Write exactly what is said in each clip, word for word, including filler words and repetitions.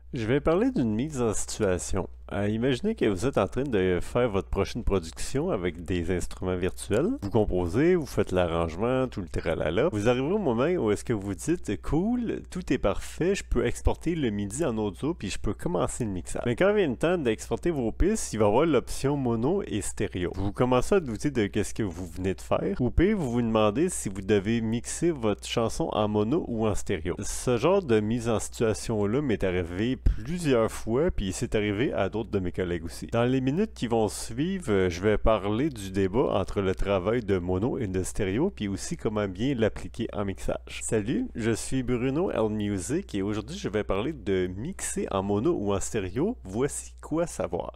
Je vais parler d'une mise en situation. Euh, imaginez que vous êtes en train de faire votre prochaine production avec des instruments virtuels. Vous composez, vous faites l'arrangement, tout le tralala. Vous arrivez au moment où est-ce que vous dites cool, tout est parfait, je peux exporter le MIDI en audio puis je peux commencer le mixage. Mais quand vient le temps d'exporter vos pistes, il va y avoir l'option mono et stéréo. Vous commencez à douter de qu'est-ce que vous venez de faire. Ou pire, vous vous demandez si vous devez mixer votre chanson en mono ou en stéréo. Ce genre de mise en situation-là m'est arrivé plusieurs fois puis c'est arrivé à d'autres de mes collègues aussi. Dans les minutes qui vont suivre, je vais parler du débat entre le travail de mono et de stéréo, puis aussi comment bien l'appliquer en mixage. Salut, je suis Bruno L Music et aujourd'hui je vais parler de mixer en mono ou en stéréo. Voici quoi savoir.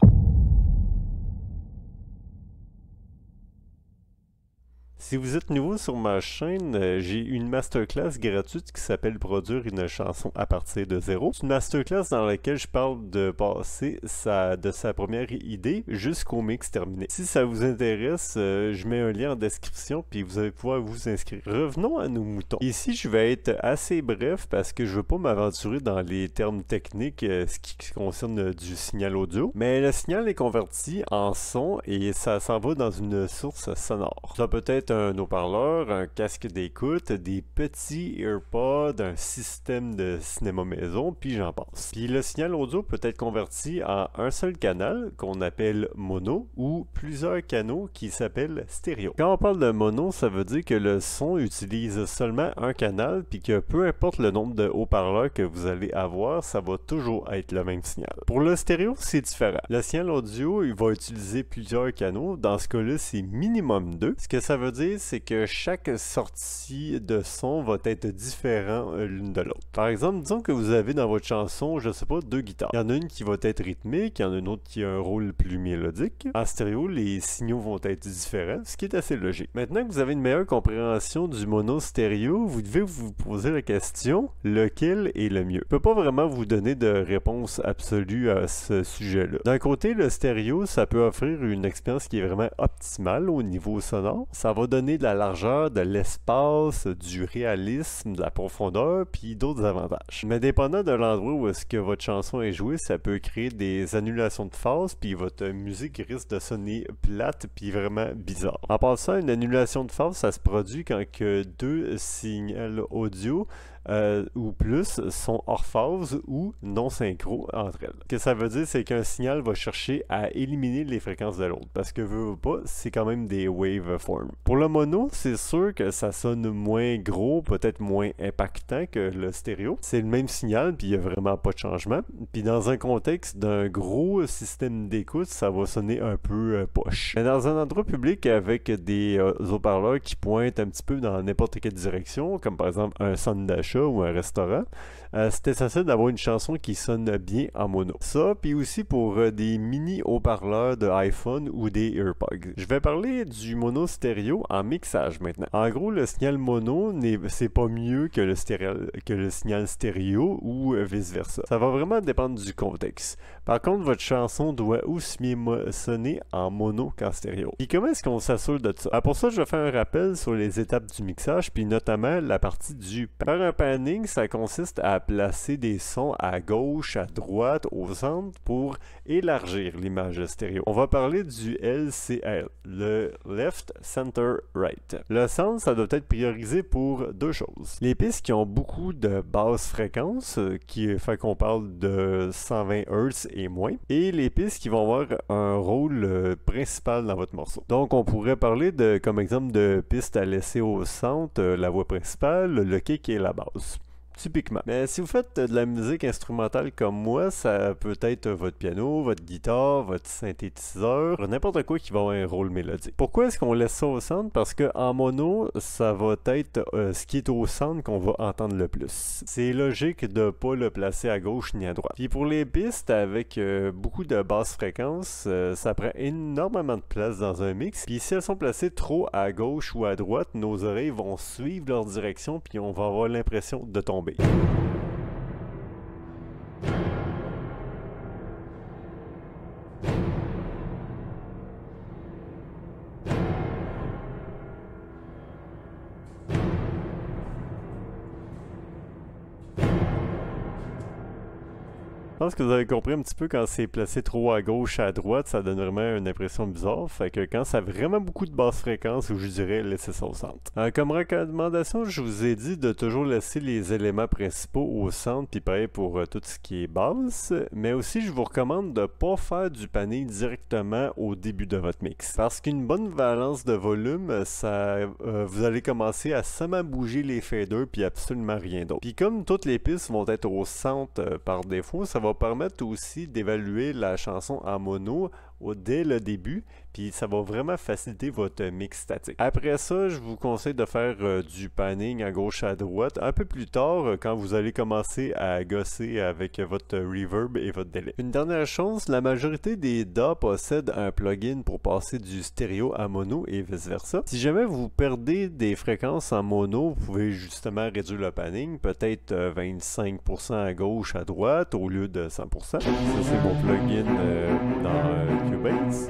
Si vous êtes nouveau sur ma chaîne, euh, j'ai une masterclass gratuite qui s'appelle Produire une chanson à partir de zéro. C'est une masterclass dans laquelle je parle de passer sa, de sa première idée jusqu'au mix terminé. Si ça vous intéresse, euh, je mets un lien en description puis vous allez pouvoir vous inscrire. Revenons à nos moutons. Ici, je vais être assez bref parce que je veux pas m'aventurer dans les termes techniques euh, ce qui concerne euh, du signal audio. Mais le signal est converti en son et ça s'en va dans une source sonore. Ça peut être un haut-parleur, un casque d'écoute, des petits AirPods, un système de cinéma maison, puis j'en passe. Puis le signal audio peut être converti en un seul canal qu'on appelle mono ou plusieurs canaux qui s'appellent stéréo. Quand on parle de mono, ça veut dire que le son utilise seulement un canal puis que peu importe le nombre de haut-parleurs que vous allez avoir, ça va toujours être le même signal. Pour le stéréo, c'est différent. Le signal audio, il va utiliser plusieurs canaux. Dans ce cas-là, c'est minimum deux. Ce que ça veut dire, c'est que chaque sortie de son va être différent euh, l'une de l'autre. Par exemple, disons que vous avez dans votre chanson, je sais pas, deux guitares. Il y en a une qui va être rythmique, il y en a une autre qui a un rôle plus mélodique. En stéréo, les signaux vont être différents, ce qui est assez logique. Maintenant que vous avez une meilleure compréhension du mono stéréo, vous devez vous poser la question, lequel est le mieux? Je peux pas vraiment vous donner de réponse absolue à ce sujet-là. D'un côté, le stéréo, ça peut offrir une expérience qui est vraiment optimale au niveau sonore. Ça va donner de la largeur, de l'espace, du réalisme, de la profondeur, puis d'autres avantages. Mais dépendant de l'endroit où est-ce que votre chanson est jouée, ça peut créer des annulations de phase, puis votre musique risque de sonner plate, puis vraiment bizarre. En passant, une annulation de phase, ça se produit quand que deux signaux audio Euh, ou plus sont hors phase ou non synchro entre elles. Ce que ça veut dire, c'est qu'un signal va chercher à éliminer les fréquences de l'autre, parce que veut, veut pas, c'est quand même des waveforms. Pour le mono, c'est sûr que ça sonne moins gros, peut-être moins impactant que le stéréo. C'est le même signal, puis il n'y a vraiment pas de changement. Puis dans un contexte d'un gros système d'écoute, ça va sonner un peu euh, poche. Mais dans un endroit public avec des euh, haut-parleurs qui pointent un petit peu dans n'importe quelle direction, comme par exemple un centre d'achat ou un restaurant, euh, c'est essentiel d'avoir une chanson qui sonne bien en mono. Ça, puis aussi pour euh, des mini haut-parleurs de iPhone ou des AirPods. Je vais parler du mono stéréo en mixage maintenant. En gros, le signal mono, c'est pas mieux que le, stéréo, que le signal stéréo ou euh, vice-versa. Ça va vraiment dépendre du contexte. Par contre, votre chanson doit aussi bien sonner en mono qu'en stéréo. Puis comment est-ce qu'on s'assure de ça? Alors pour ça, je vais faire un rappel sur les étapes du mixage, puis notamment la partie du faire un panning, ça consiste à placer des sons à gauche, à droite, au centre pour élargir l'image stéréo. On va parler du L C R, le Left Center Right. Le centre, ça doit être priorisé pour deux choses. Les pistes qui ont beaucoup de basses fréquences, qui fait qu'on parle de cent vingt hertz et moins, et les pistes qui vont avoir un rôle euh, principal dans votre morceau. Donc on pourrait parler de, comme exemple de pistes à laisser au centre, euh, la voix principale, le kick et la basse. Typiquement. Mais si vous faites de la musique instrumentale comme moi, ça peut être votre piano, votre guitare, votre synthétiseur, n'importe quoi qui va avoir un rôle mélodique. Pourquoi est-ce qu'on laisse ça au centre? Parce qu'en mono, ça va être euh, ce qui est au centre qu'on va entendre le plus. C'est logique de ne pas le placer à gauche ni à droite. Puis pour les pistes avec euh, beaucoup de basses fréquences, euh, ça prend énormément de place dans un mix. Puis si elles sont placées trop à gauche ou à droite, nos oreilles vont suivre leur direction puis on va avoir l'impression de tomber. pense que vous avez compris un petit peu quand c'est placé trop à gauche, à droite, ça donne vraiment une impression bizarre. Fait que quand ça a vraiment beaucoup de basses fréquences, je dirais laisser ça au centre. Euh, comme recommandation, je vous ai dit de toujours laisser les éléments principaux au centre, puis pareil pour euh, tout ce qui est basse. Mais aussi, je vous recommande de ne pas faire du panning directement au début de votre mix. Parce qu'une bonne balance de volume, ça, euh, vous allez commencer à seulement bouger les faders, puis absolument rien d'autre. Puis comme toutes les pistes vont être au centre euh, par défaut, ça va permettre aussi d'évaluer la chanson en mono au, dès le début, puis ça va vraiment faciliter votre mix statique. Après ça, je vous conseille de faire euh, du panning à gauche à droite un peu plus tard euh, quand vous allez commencer à gosser avec votre reverb et votre délai. Une dernière chose, la majorité des D A W possèdent un plugin pour passer du stéréo à mono et vice versa. Si jamais vous perdez des fréquences en mono, vous pouvez justement réduire le panning, peut-être euh, vingt-cinq pour cent à gauche à droite au lieu de cent pour cent. Ça c'est mon plugin euh, dans euh, Cubase.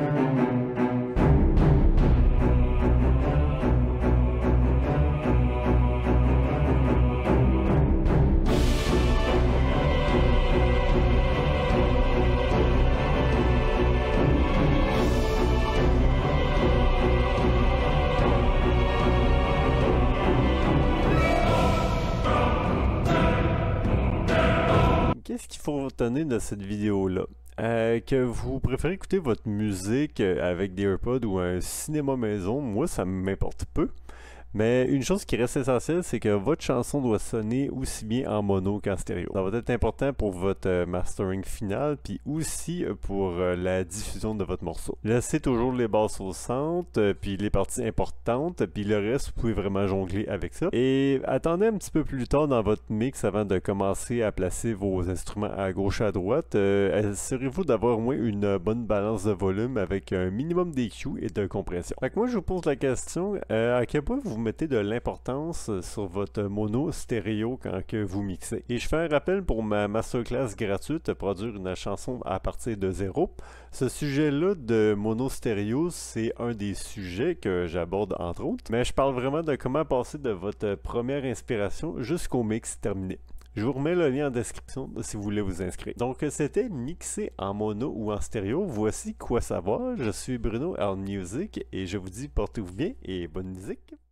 Qu'est-ce qu'il faut retenir de cette vidéo-là? Euh, que vous préférez écouter votre musique avec des AirPods ou un cinéma maison, moi ça m'importe peu. Mais une chose qui reste essentielle, c'est que votre chanson doit sonner aussi bien en mono qu'en stéréo. Ça va être important pour votre mastering final, puis aussi pour la diffusion de votre morceau. Laissez toujours les basses au centre, puis les parties importantes, puis le reste, vous pouvez vraiment jongler avec ça. Et attendez un petit peu plus tard dans votre mix avant de commencer à placer vos instruments à gauche à droite. Euh, assurez-vous d'avoir au moins une bonne balance de volume avec un minimum d'E Q et de compression. Fait que moi, je vous pose la question, euh, à quel point vous mettez de l'importance sur votre mono stéréo quand que vous mixez. Et je fais un rappel pour ma masterclass gratuite, produire une chanson à partir de zéro. Ce sujet-là de mono stéréo, c'est un des sujets que j'aborde entre autres, mais je parle vraiment de comment passer de votre première inspiration jusqu'au mix terminé. Je vous remets le lien en description si vous voulez vous inscrire. Donc, c'était mixé en mono ou en stéréo. Voici quoi savoir. Je suis Bruno L Music et je vous dis portez-vous bien et bonne musique.